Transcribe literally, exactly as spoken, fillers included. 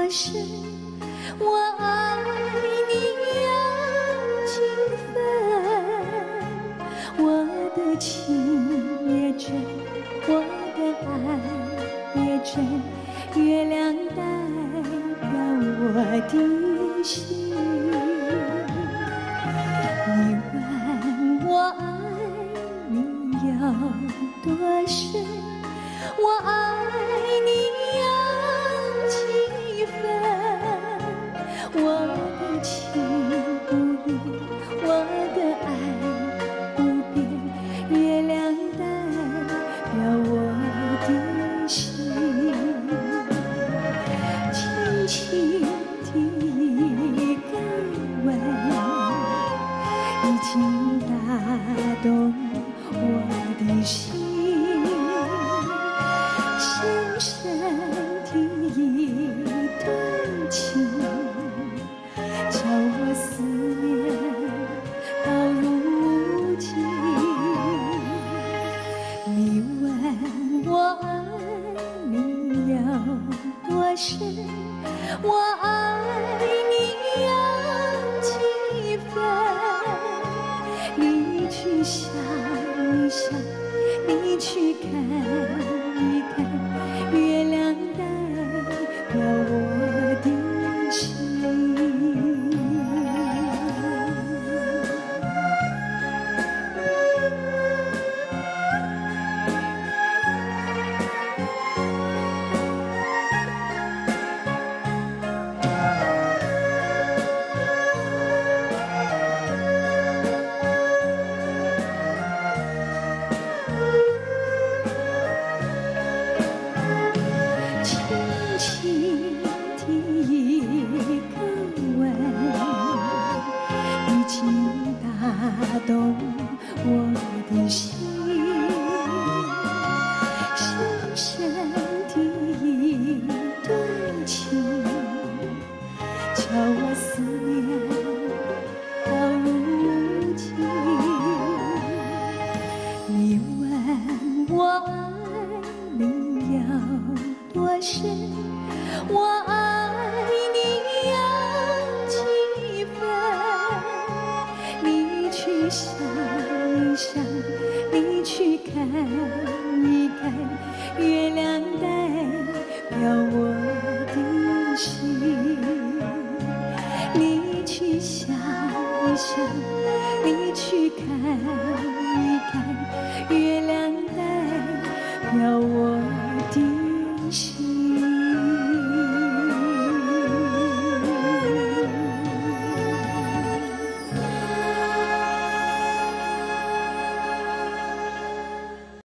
多深，我爱你有几分？我的情也真，我的爱也真，月亮代表我的心。你问我爱你有多深？我爱你有几分？我的情不变，我的爱不变，月亮代表我的心。轻轻的一个吻，已经打动我的心。深深的一段情，叫我思念到如今。你问我爱你有多深？我爱你有几分？你去想一想，你去看一看，月亮代表我的心。轻轻的一个吻，已经打动我的心。深深的一段情，叫我思念到如今。你问我爱你有多深？我爱你有几分？你去想一想，你去看一看，月亮代表我的心。你去想一想，你去看一看，月亮代表我的心。